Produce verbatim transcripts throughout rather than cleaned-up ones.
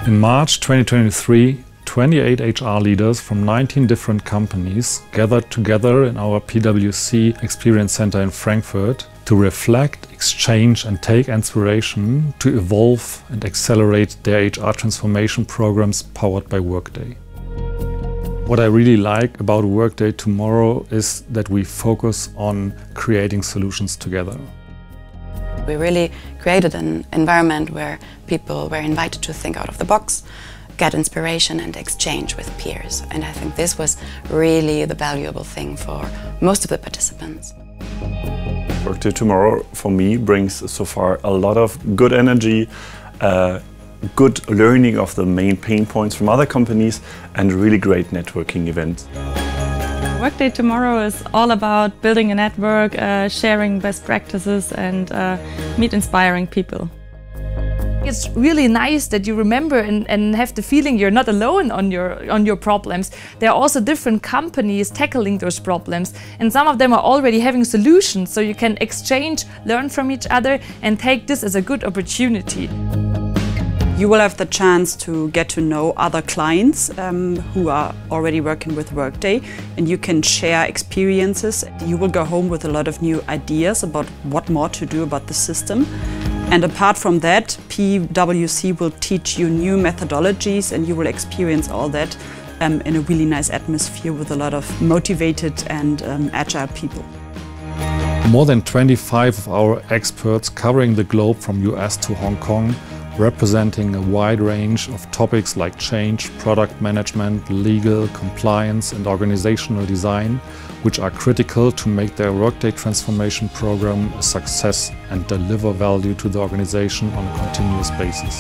In March twenty twenty-three, twenty-eight H R leaders from nineteen different companies gathered together in our P W C Experience Center in Frankfurt to reflect, exchange and take inspiration to evolve and accelerate their H R transformation programs powered by Workday. What I really like about Workday Tomorrow is that we focus on creating solutions together. We really created an environment where people were invited to think out of the box, get inspiration and exchange with peers. And I think this was really the valuable thing for most of the participants. Workday Tomorrow for me brings so far a lot of good energy, uh, good learning of the main pain points from other companies and really great networking events. Workday Tomorrow is all about building a network, uh, sharing best practices and uh, meet inspiring people. It's really nice that you remember and, and have the feeling you're not alone on your, on your problems. There are also different companies tackling those problems, and some of them are already having solutions, so you can exchange, learn from each other and take this as a good opportunity. You will have the chance to get to know other clients um, who are already working with Workday, and you can share experiences. You will go home with a lot of new ideas about what more to do about the system. And apart from that, P W C will teach you new methodologies and you will experience all that um, in a really nice atmosphere with a lot of motivated and um, agile people. More than twenty-five of our experts covering the globe from U S to Hong Kong, representing a wide range of topics like change, product management, legal, compliance and organizational design, which are critical to make their Workday transformation program a success and deliver value to the organization on a continuous basis.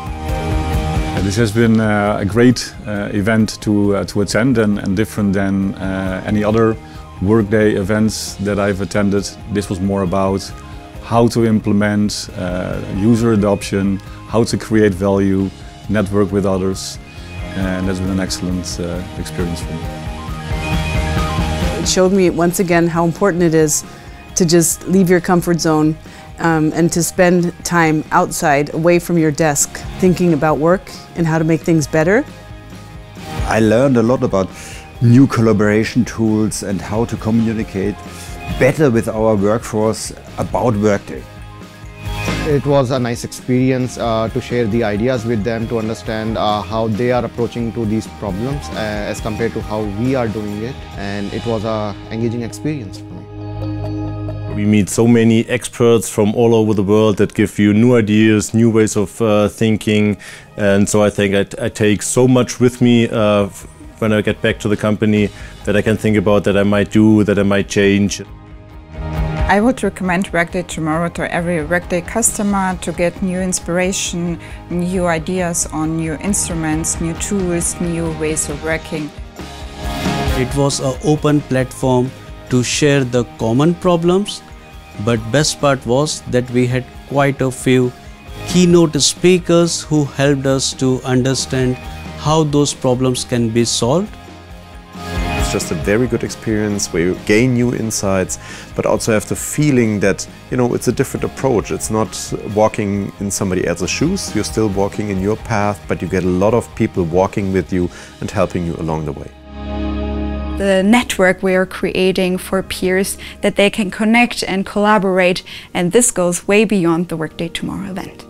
This has been uh, a great uh, event to, uh, to attend and, and different than uh, any other Workday events that I've attended. This was more about how to implement uh, user adoption, how to create value, network with others, and that's been an excellent uh, experience for me. It showed me once again how important it is to just leave your comfort zone um, and to spend time outside, away from your desk, thinking about work and how to make things better. I learned a lot about new collaboration tools and how to communicate better with our workforce about Workday. It was a nice experience uh, to share the ideas with them, to understand uh, how they are approaching to these problems uh, as compared to how we are doing it, and it was an engaging experience for me. We meet so many experts from all over the world that give you new ideas, new ways of uh, thinking, and so I think I, I take so much with me uh, when I get back to the company that I can think about, that I might do, that I might change. I would recommend Workday Tomorrow to every Workday customer to get new inspiration, new ideas on new instruments, new tools, new ways of working. It was an open platform to share the common problems, but best part was that we had quite a few keynote speakers who helped us to understand how those problems can be solved. It's just a very good experience where you gain new insights, but also have the feeling that, you know, it's a different approach. It's not walking in somebody else's shoes, you're still walking in your path, but you get a lot of people walking with you and helping you along the way. The network we are creating for peers, that they can connect and collaborate, and this goes way beyond the Workday Tomorrow event.